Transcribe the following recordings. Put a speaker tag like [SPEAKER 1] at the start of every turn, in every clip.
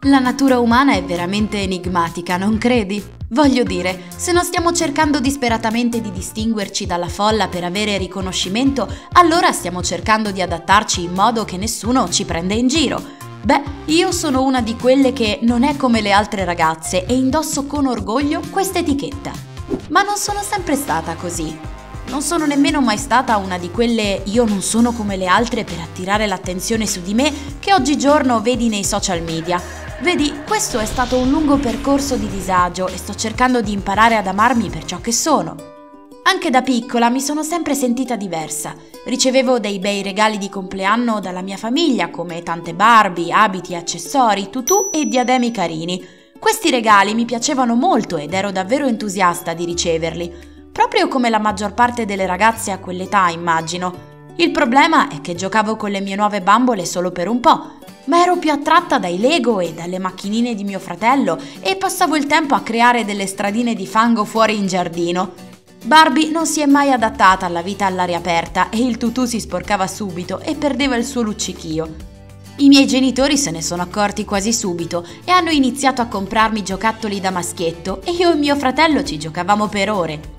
[SPEAKER 1] La natura umana è veramente enigmatica, non credi? Voglio dire, se non stiamo cercando disperatamente di distinguerci dalla folla per avere riconoscimento, allora stiamo cercando di adattarci in modo che nessuno ci prenda in giro. Beh, io sono una di quelle che non è come le altre ragazze e indosso con orgoglio questa etichetta. Ma non sono sempre stata così. Non sono nemmeno mai stata una di quelle io non sono come le altre per attirare l'attenzione su di me che oggigiorno vedi nei social media. Vedi, questo è stato un lungo percorso di disagio e sto cercando di imparare ad amarmi per ciò che sono. Anche da piccola mi sono sempre sentita diversa. Ricevevo dei bei regali di compleanno dalla mia famiglia, come tante Barbie, abiti, accessori, tutù e diademi carini. Questi regali mi piacevano molto ed ero davvero entusiasta di riceverli. Proprio come la maggior parte delle ragazze a quell'età, immagino. Il problema è che giocavo con le mie nuove bambole solo per un po', ma ero più attratta dai Lego e dalle macchinine di mio fratello e passavo il tempo a creare delle stradine di fango fuori in giardino. Barbie non si è mai adattata alla vita all'aria aperta e il tutù si sporcava subito e perdeva il suo luccichio. I miei genitori se ne sono accorti quasi subito e hanno iniziato a comprarmi giocattoli da maschietto e io e mio fratello ci giocavamo per ore.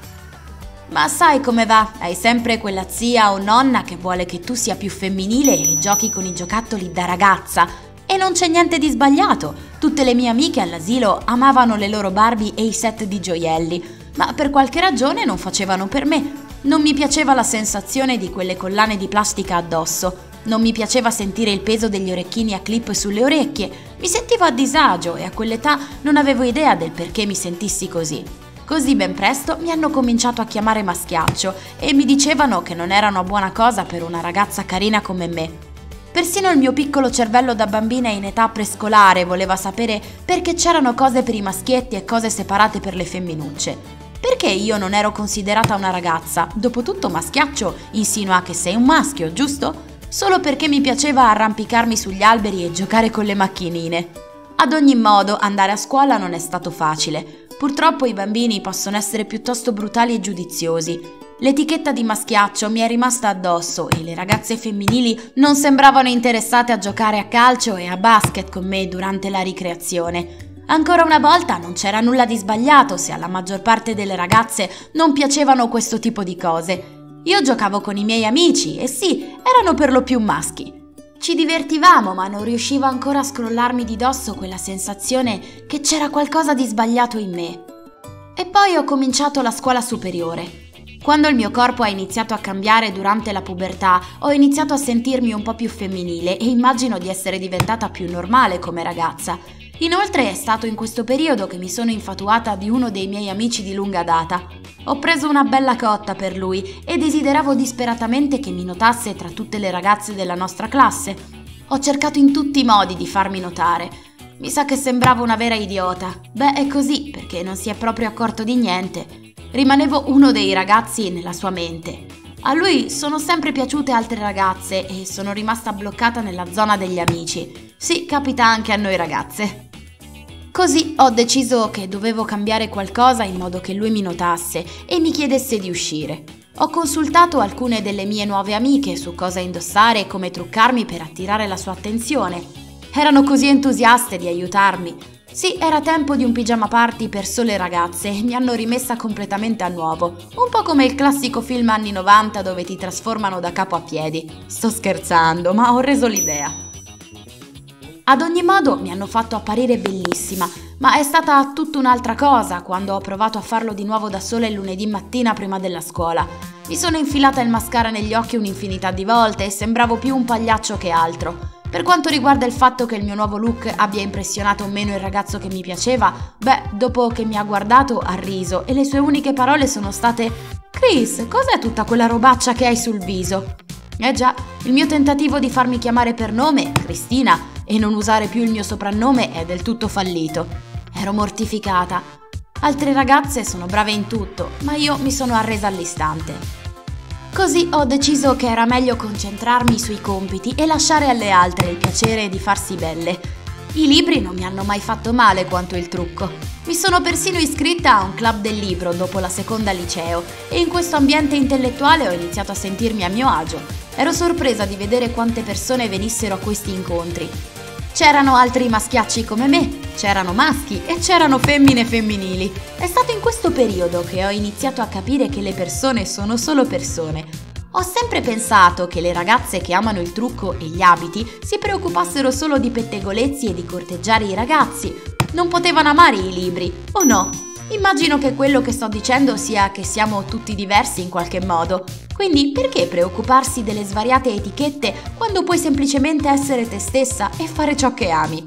[SPEAKER 1] Ma sai come va? Hai sempre quella zia o nonna che vuole che tu sia più femminile e giochi con i giocattoli da ragazza. E non c'è niente di sbagliato. Tutte le mie amiche all'asilo amavano le loro Barbie e i set di gioielli, ma per qualche ragione non facevano per me. Non mi piaceva la sensazione di quelle collane di plastica addosso. Non mi piaceva sentire il peso degli orecchini a clip sulle orecchie. Mi sentivo a disagio e a quell'età non avevo idea del perché mi sentissi così. Così ben presto mi hanno cominciato a chiamare maschiaccio e mi dicevano che non era una buona cosa per una ragazza carina come me. Persino il mio piccolo cervello da bambina in età prescolare voleva sapere perché c'erano cose per i maschietti e cose separate per le femminucce. Perché io non ero considerata una ragazza? Dopotutto maschiaccio insinua che sei un maschio, giusto? Solo perché mi piaceva arrampicarmi sugli alberi e giocare con le macchinine. Ad ogni modo, andare a scuola non è stato facile. Purtroppo i bambini possono essere piuttosto brutali e giudiziosi. L'etichetta di maschiaccio mi è rimasta addosso e le ragazze femminili non sembravano interessate a giocare a calcio e a basket con me durante la ricreazione. Ancora una volta non c'era nulla di sbagliato se alla maggior parte delle ragazze non piacevano questo tipo di cose. Io giocavo con i miei amici e sì, erano per lo più maschi. Ci divertivamo, ma non riuscivo ancora a scrollarmi di dosso quella sensazione che c'era qualcosa di sbagliato in me. E poi ho cominciato la scuola superiore. Quando il mio corpo ha iniziato a cambiare durante la pubertà, ho iniziato a sentirmi un po' più femminile e immagino di essere diventata più normale come ragazza. Inoltre è stato in questo periodo che mi sono infatuata di uno dei miei amici di lunga data. Ho preso una bella cotta per lui e desideravo disperatamente che mi notasse tra tutte le ragazze della nostra classe. Ho cercato in tutti i modi di farmi notare. Mi sa che sembravo una vera idiota. Beh, è così, perché non si è proprio accorto di niente. Rimanevo uno dei ragazzi nella sua mente. A lui sono sempre piaciute altre ragazze e sono rimasta bloccata nella zona degli amici. Sì, capita anche a noi ragazze. Così ho deciso che dovevo cambiare qualcosa in modo che lui mi notasse e mi chiedesse di uscire. Ho consultato alcune delle mie nuove amiche su cosa indossare e come truccarmi per attirare la sua attenzione. Erano così entusiaste di aiutarmi. Sì, era tempo di un pigiama party per sole ragazze e mi hanno rimessa completamente a nuovo. Un po' come il classico film anni 90 dove ti trasformano da capo a piedi. Sto scherzando, ma ho reso l'idea. Ad ogni modo mi hanno fatto apparire bellissima, ma è stata tutta un'altra cosa quando ho provato a farlo di nuovo da sola il lunedì mattina prima della scuola. Mi sono infilata il mascara negli occhi un'infinità di volte e sembravo più un pagliaccio che altro. Per quanto riguarda il fatto che il mio nuovo look abbia impressionato meno il ragazzo che mi piaceva, beh, dopo che mi ha guardato ha riso e le sue uniche parole sono state «Chris, cos'è tutta quella robaccia che hai sul viso?» Già, il mio tentativo di farmi chiamare per nome, Cristina, e non usare più il mio soprannome è del tutto fallito. Ero mortificata. Altre ragazze sono brave in tutto, ma io mi sono arresa all'istante. Così ho deciso che era meglio concentrarmi sui compiti e lasciare alle altre il piacere di farsi belle. I libri non mi hanno mai fatto male quanto il trucco. Mi sono persino iscritta a un club del libro dopo la seconda liceo e in questo ambiente intellettuale ho iniziato a sentirmi a mio agio. Ero sorpresa di vedere quante persone venissero a questi incontri. C'erano altri maschiacci come me, c'erano maschi e c'erano femmine femminili. È stato in questo periodo che ho iniziato a capire che le persone sono solo persone. Ho sempre pensato che le ragazze che amano il trucco e gli abiti si preoccupassero solo di pettegolezzi e di corteggiare i ragazzi. Non potevano amare i libri, o no? Immagino che quello che sto dicendo sia che siamo tutti diversi in qualche modo. Quindi perché preoccuparsi delle svariate etichette quando puoi semplicemente essere te stessa e fare ciò che ami?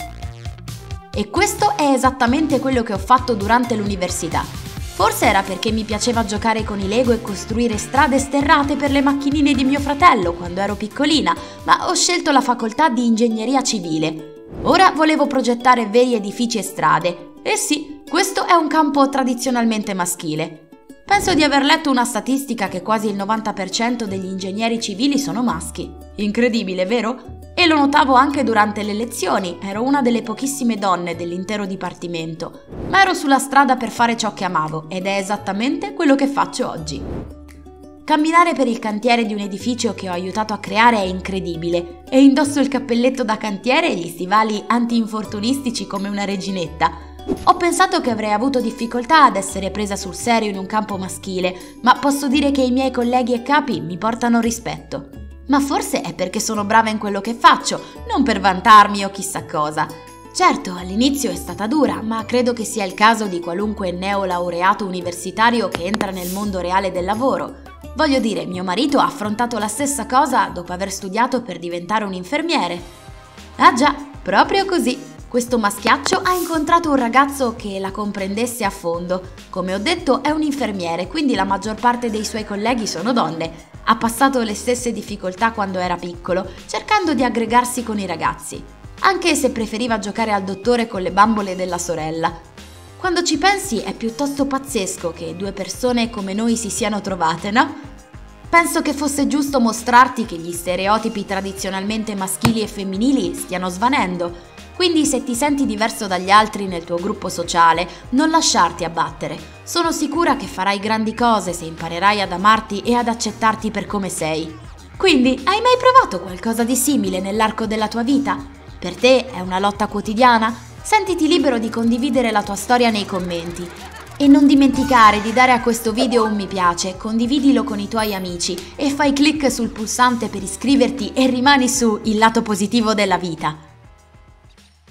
[SPEAKER 1] E questo è esattamente quello che ho fatto durante l'università. Forse era perché mi piaceva giocare con i Lego e costruire strade sterrate per le macchinine di mio fratello quando ero piccolina, ma ho scelto la facoltà di ingegneria civile. Ora volevo progettare veri edifici e strade. E sì, questo è un campo tradizionalmente maschile. Penso di aver letto una statistica che quasi il 90% degli ingegneri civili sono maschi. Incredibile, vero? E lo notavo anche durante le lezioni, ero una delle pochissime donne dell'intero dipartimento, ma ero sulla strada per fare ciò che amavo ed è esattamente quello che faccio oggi. Camminare per il cantiere di un edificio che ho aiutato a creare è incredibile e indosso il cappelletto da cantiere e gli stivali anti-infortunistici come una reginetta. Ho pensato che avrei avuto difficoltà ad essere presa sul serio in un campo maschile, ma posso dire che i miei colleghi e capi mi portano rispetto. Ma forse è perché sono brava in quello che faccio, non per vantarmi o chissà cosa. Certo, all'inizio è stata dura, ma credo che sia il caso di qualunque neolaureato universitario che entra nel mondo reale del lavoro. Voglio dire, mio marito ha affrontato la stessa cosa dopo aver studiato per diventare un infermiere. Ah già, proprio così. Questo maschiaccio ha incontrato un ragazzo che la comprendesse a fondo. Come ho detto, è un infermiere, quindi la maggior parte dei suoi colleghi sono donne. Ha passato le stesse difficoltà quando era piccolo, cercando di aggregarsi con i ragazzi, anche se preferiva giocare al dottore con le bambole della sorella. Quando ci pensi è piuttosto pazzesco che due persone come noi si siano trovate, no? Penso che fosse giusto mostrarti che gli stereotipi tradizionalmente maschili e femminili stiano svanendo. Quindi se ti senti diverso dagli altri nel tuo gruppo sociale, non lasciarti abbattere. Sono sicura che farai grandi cose se imparerai ad amarti e ad accettarti per come sei. Quindi, hai mai provato qualcosa di simile nell'arco della tua vita? Per te è una lotta quotidiana? Sentiti libero di condividere la tua storia nei commenti. E non dimenticare di dare a questo video un mi piace, condividilo con i tuoi amici e fai clic sul pulsante per iscriverti e rimani su Il lato positivo della vita.